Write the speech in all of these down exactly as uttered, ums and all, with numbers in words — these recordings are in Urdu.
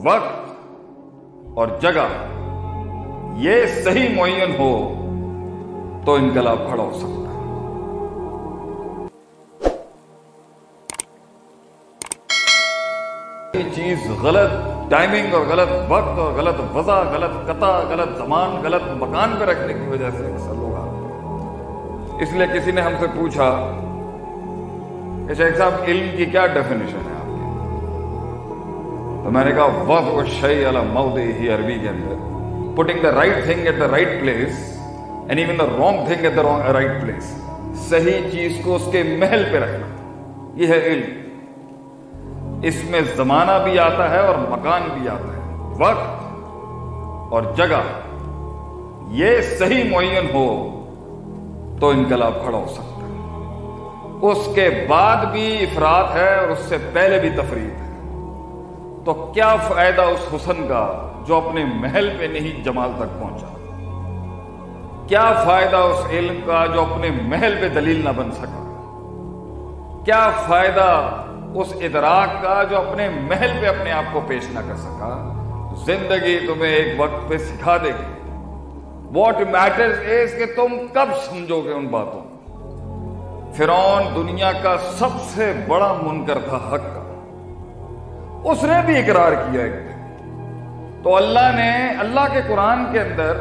وقت اور جگہ یہ صحیح معین ہو تو انقلاب کھڑا ہو سکتا ہے۔ یہ چیز غلط ٹائمنگ اور غلط وقت اور غلط وضع، غلط قطع، غلط زمان، غلط مکان پہ رکھنے کی وجہ سے اکثر لوگ آتے۔ اس لیے کسی نے ہم سے پوچھا کہ شیخ صاحب علم کی کیا ڈیفینیشن ہے آپ کی؟ تو میں نے کہا وضع الشیء علی موضعہ، عربی کے اندر putting the right thing at the right place and even the wrong thing at the wrong, right place، صحیح چیز کو اس کے محل پہ رکھنا، یہ ہے علم۔ اس میں زمانہ بھی آتا ہے اور مکان بھی آتا ہے، وقت اور جگہ یہ صحیح معین ہو تو انقلاب کھڑا ہو سکتا ہے۔ اس کے بعد بھی افراط ہے اور اس سے پہلے بھی تفریط ہے، تو کیا فائدہ اس حسن کا جو اپنے محل پہ نہیں جمال تک پہنچا؟ کیا فائدہ اس علم کا جو اپنے محل پہ دلیل نہ بن سکا؟ کیا فائدہ اس ادراک کا جو اپنے محل پہ اپنے آپ کو پیش نہ کر سکا؟ زندگی تمہیں ایک وقت پہ سکھا دے گی۔ واٹ میٹرز از کہ تم کب سمجھو گے ان باتوں۔ فرعون دنیا کا سب سے بڑا منکر تھا حق کا، اس نے بھی اقرار کیا ایک دن۔ تو اللہ نے اللہ کے قرآن کے اندر،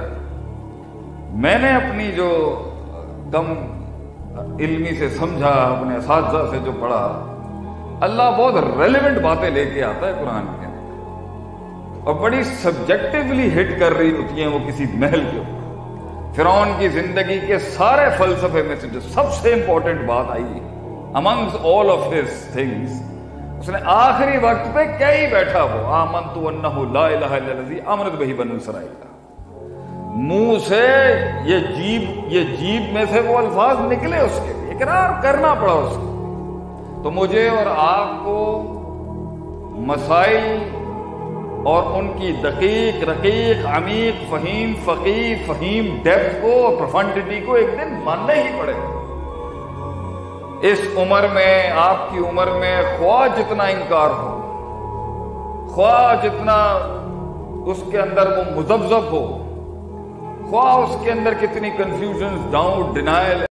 میں نے اپنی جو کم علمی سے سمجھا، اپنے اساتذہ سے جو پڑھا، اللہ بہت ریلیونٹ باتیں لے کے آتا ہے قرآن کے اندر، اور بڑی سبجیکٹیولی ہٹ کر رہی ہوتی ہیں وہ کسی محل کے اوپر۔ فرعون کی زندگی کے سارے فلسفے میں سے جو سب سے امپورٹنٹ بات آئی amongst all of his things، اس نے آخری وقت پہ کیا ہی بیٹھا وہ آمنت انہ لا الہ الا الذی آمنت بہ بنو اسرائیل کا، منہ سے یہ جیب یہ جیب میں سے وہ الفاظ نکلے، اس کے لیے اقرار کرنا پڑا اس کو۔ تو مجھے اور آپ کو مسائل اور ان کی دقیق رقیق عمیق فہیم فقیہ فہیم ڈیپتھ کو اور پروفنڈیٹی کو ایک دن ماننا ہی پڑے گا۔ اس عمر میں، آپ کی عمر میں، خواہ جتنا انکار ہو، خواہ جتنا اس کے اندر وہ مذبذب ہو، خواہ اس کے اندر کتنی کنفیوژن، ڈاؤٹ، ڈینائل